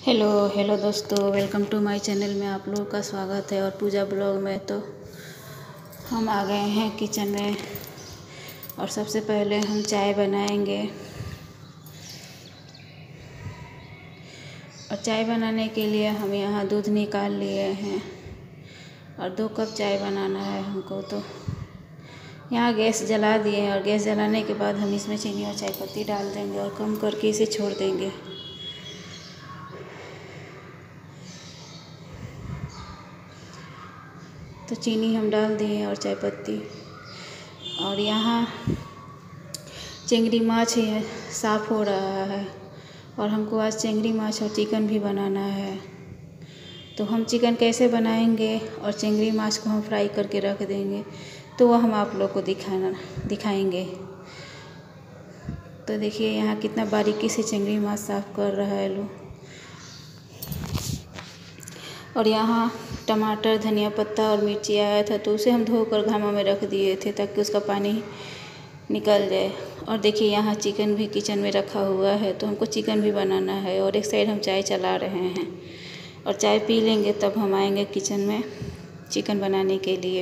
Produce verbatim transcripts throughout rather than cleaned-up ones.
Hello hello दोस्तों, welcome to my channel में आप लोगों का स्वागत है। और पूजा ब्लॉग में तो हम आ गए हैं किचन में। और सबसे पहले हम चाय बनाएंगे। और चाय बनाने के लिए हम यहाँ दूध निकाल लिए हैं और दो कप चाय बनाना है हमको। तो यहाँ गैस जला दिए हैं और गैस जलाने के बाद हम इसमें चीनी और चाय पत्ती डाल देंगे और कम करके इसे छोड़ देंगे। तो चीनी हम डाल दिए और चाय पत्ती। और यहाँ चिंगड़ी माछ है साफ़ हो रहा है और हमको आज चिंगड़ी माछ और चिकन भी बनाना है। तो हम चिकन कैसे बनाएंगे और चिंगड़ी माछ को हम फ्राई करके रख देंगे, तो वह हम आप लोग को दिखाना दिखाएंगे। तो देखिए यहाँ कितना बारीकी से चिंगड़ी माछ साफ़ कर रहा है लोग। और यहाँ टमाटर, धनिया पत्ता और मिर्ची आया था, तो उसे हम धोकर घामा में रख दिए थे ताकि उसका पानी निकल जाए। और देखिए यहाँ चिकन भी किचन में रखा हुआ है, तो हमको चिकन भी बनाना है। और एक साइड हम चाय चला रहे हैं और चाय पी लेंगे तब हम आएंगे किचन में चिकन बनाने के लिए।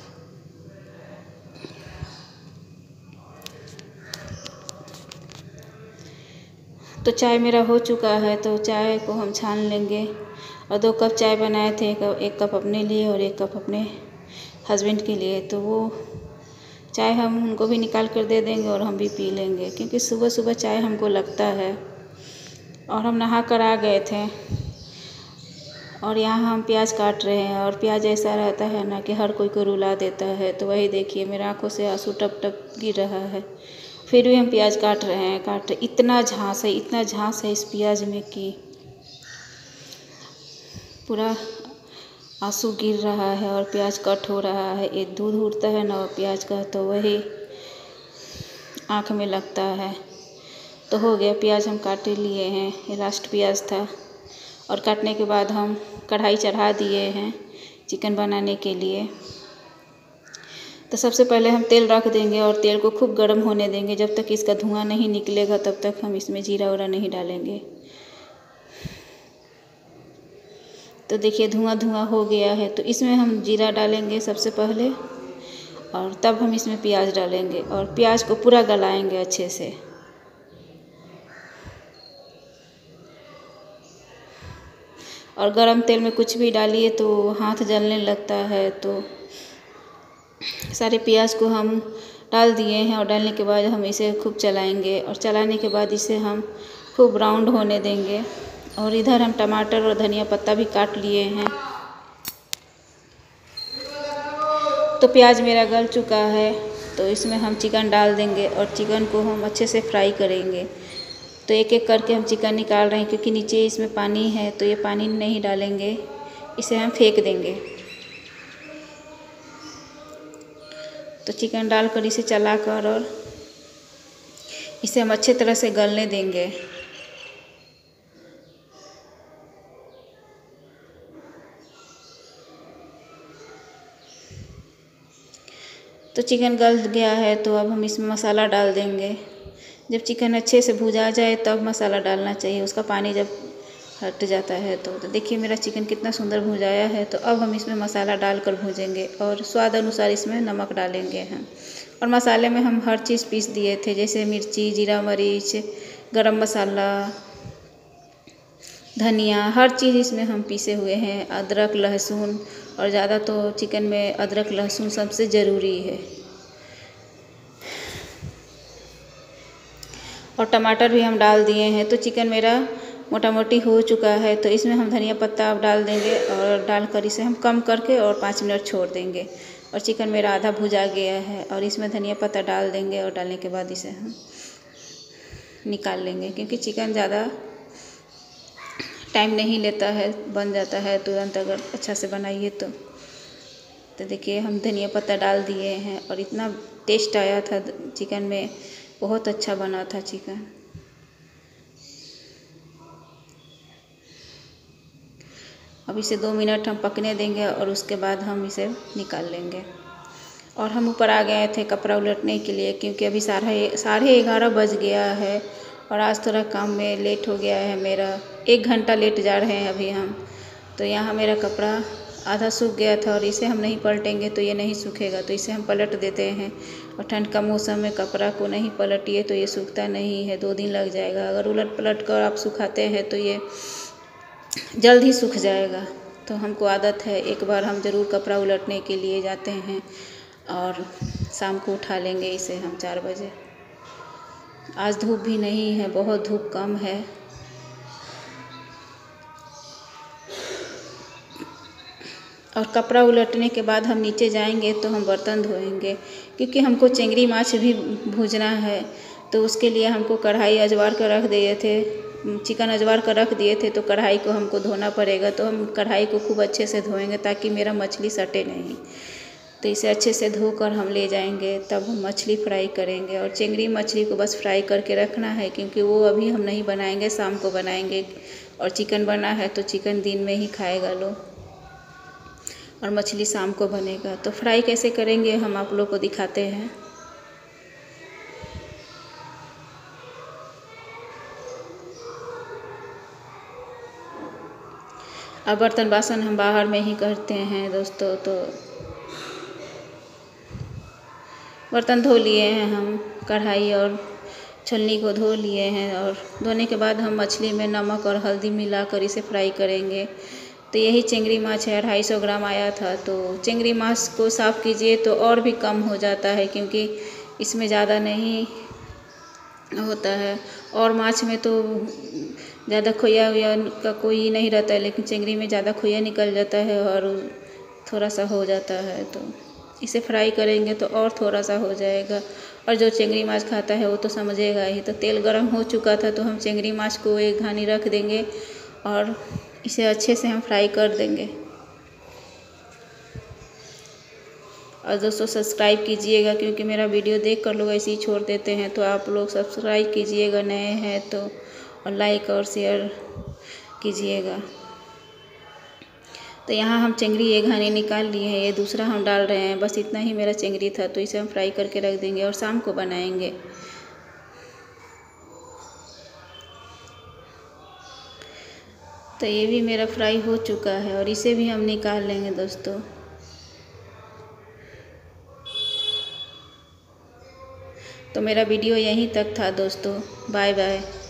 तो चाय मेरा हो चुका है, तो चाय को हम छान लेंगे। और दो कप चाय बनाए थे, एक कप अपने लिए और एक कप अपने हस्बैंड के लिए। तो वो चाय हम उनको भी निकाल कर दे देंगे और हम भी पी लेंगे, क्योंकि सुबह सुबह चाय हमको लगता है। और हम नहा कर आ गए थे और यहाँ हम प्याज काट रहे हैं। और प्याज ऐसा रहता है ना कि हर कोई को रुला देता है। तो वही देखिए मेरे आँखों से आंसू टप टप गिर रहा है, फिर भी हम प्याज काट रहे हैं। काट इतना झांस है इतना झांस है इस प्याज में कि पूरा आंसू गिर रहा है और प्याज कट हो रहा है। ये दूध उड़ता है ना प्याज का, तो वही आँख में लगता है। तो हो गया, प्याज हम काटे लिए हैं, ये लास्ट प्याज था। और काटने के बाद हम कढ़ाई चढ़ा दिए हैं चिकन बनाने के लिए। तो सबसे पहले हम तेल रख देंगे और तेल को खूब गर्म होने देंगे। जब तक इसका धुआं नहीं निकलेगा तब तक हम इसमें जीरा उरा नहीं डालेंगे। तो देखिए धुआं धुआं हो गया है, तो इसमें हम जीरा डालेंगे सबसे पहले और तब हम इसमें प्याज डालेंगे। और प्याज को पूरा गलाएंगे अच्छे से। और गरम तेल में कुछ भी डालिए तो हाथ जलने लगता है। तो सारे प्याज को हम डाल दिए हैं और डालने के बाद हम इसे खूब चलाएंगे। और चलाने के बाद इसे हम खूब ब्राउन होने देंगे। और इधर हम टमाटर और धनिया पत्ता भी काट लिए हैं। तो प्याज मेरा गल चुका है, तो इसमें हम चिकन डाल देंगे और चिकन को हम अच्छे से फ्राई करेंगे। तो एक एक करके हम चिकन निकाल रहे हैं, क्योंकि नीचे इसमें पानी है, तो ये पानी नहीं डालेंगे, इसे हम फेंक देंगे। तो चिकन डालकर इसे चलाकर और इसे हम अच्छे तरह से गलने देंगे। तो चिकन गल गया है, तो अब हम इसमें मसाला डाल देंगे। जब चिकन अच्छे से भुजा जाए तब मसाला डालना चाहिए, उसका पानी जब हट जाता है तो, तो देखिए मेरा चिकन कितना सुंदर भुजाया है। तो अब हम इसमें मसाला डालकर भूजेंगे और स्वाद अनुसार इसमें नमक डालेंगे हम। और मसाले में हम हर चीज़ पीस दिए थे, जैसे मिर्ची, जीरा, मरीच, गरम मसाला, धनिया, हर चीज़ इसमें हम पीसे हुए हैं। अदरक, लहसुन, और ज़्यादा तो चिकन में अदरक लहसुन सबसे ज़रूरी है। और टमाटर भी हम डाल दिए हैं। तो चिकन मेरा मोटा मोटी हो चुका है, तो इसमें हम धनिया पत्ता अब डाल देंगे और डालकर इसे हम कम करके और पाँच मिनट छोड़ देंगे। और चिकन मेरा आधा भुजा गया है और इसमें धनिया पत्ता डाल देंगे। और डालने के बाद इसे हम निकाल लेंगे, क्योंकि चिकन ज़्यादा टाइम नहीं लेता है, बन जाता है तुरंत अगर अच्छा से बनाइए तो। तो देखिए हम धनिया पत्ता डाल दिए हैं और इतना टेस्ट आया था चिकन में, बहुत अच्छा बना था चिकन। अब इसे दो मिनट हम पकने देंगे और उसके बाद हम इसे निकाल लेंगे। और हम ऊपर आ गए थे कपड़ा उलटने के लिए, क्योंकि अभी साढ़े साढ़े ग्यारह बज गया है और आज थोड़ा काम में लेट हो गया है मेरा। एक घंटा लेट जा रहे हैं अभी हम। तो यहाँ मेरा कपड़ा आधा सूख गया था और इसे हम नहीं पलटेंगे तो ये नहीं सूखेगा, तो इसे हम पलट देते हैं। और ठंड का मौसम में कपड़ा को नहीं पलटिए तो ये सूखता नहीं है, दो दिन लग जाएगा। अगर उलट पलट कर आप सुखाते हैं तो ये जल्द ही सूख जाएगा। तो हमको आदत है, एक बार हम ज़रूर कपड़ा उलटने के लिए जाते हैं और शाम को उठा लेंगे इसे हम चार बजे। आज धूप भी नहीं है, बहुत धूप कम है। और कपड़ा उलटने के बाद हम नीचे जाएंगे तो हम बर्तन धोएंगे, क्योंकि हमको चिंगड़ी माछ भी भूजना है। तो उसके लिए हमको कढ़ाई अजवार कर रख दिए थे, चिकन अजवार कर रख दिए थे, तो कढ़ाई को हमको धोना पड़ेगा। तो हम कढ़ाई को खूब अच्छे से धोएंगे ताकि मेरा मछली सटे नहीं। तो इसे अच्छे से धोकर हम ले जाएंगे, तब हम मछली फ्राई करेंगे। और चिंगड़ी मछली को बस फ्राई करके रखना है, क्योंकि वो अभी हम नहीं बनाएंगे, शाम को बनाएंगे। और चिकन बना है तो चिकन दिन में ही खाएगा लोग, और मछली शाम को बनेगा। तो फ्राई कैसे करेंगे हम आप लोग को दिखाते हैं। अब बर्तन बासन हम बाहर में ही करते हैं दोस्तों। तो बर्तन धो लिए हैं हम, कढ़ाई और छलनी को धो लिए हैं। और धोने के बाद हम मछली में नमक और हल्दी मिलाकर इसे फ्राई करेंगे। तो यही चिंगड़ी माछ है, अढ़ाई सौ ग्राम आया था। तो चिंगड़ी माछ को साफ़ कीजिए तो और भी कम हो जाता है, क्योंकि इसमें ज़्यादा नहीं होता है। और माछ में तो ज़्यादा खोया हुआ का कोई नहीं रहता है, लेकिन चिंगड़ी में ज़्यादा खोया निकल जाता है और थोड़ा सा हो जाता है। तो इसे फ्राई करेंगे तो और थोड़ा सा हो जाएगा। और जो चिंगड़ी माछ खाता है वो तो समझेगा ही। तो तेल गरम हो चुका था, तो हम चिंगड़ी माछ को एक घानी रख देंगे और इसे अच्छे से हम फ्राई कर देंगे। और दोस्तों सब्सक्राइब कीजिएगा, क्योंकि मेरा वीडियो देख कर लोग ऐसे ही छोड़ देते हैं। तो आप लोग सब्सक्राइब कीजिएगा नए हैं तो, और लाइक और शेयर कीजिएगा। तो यहाँ हम चिंगड़ी एक घानी निकाल लिए हैं, ये दूसरा हम डाल रहे हैं। बस इतना ही मेरा चिंगड़ी था, तो इसे हम फ्राई करके रख देंगे और शाम को बनाएंगे। तो ये भी मेरा फ्राई हो चुका है और इसे भी हम निकाल लेंगे दोस्तों। तो मेरा वीडियो यहीं तक था दोस्तों, बाय बाय।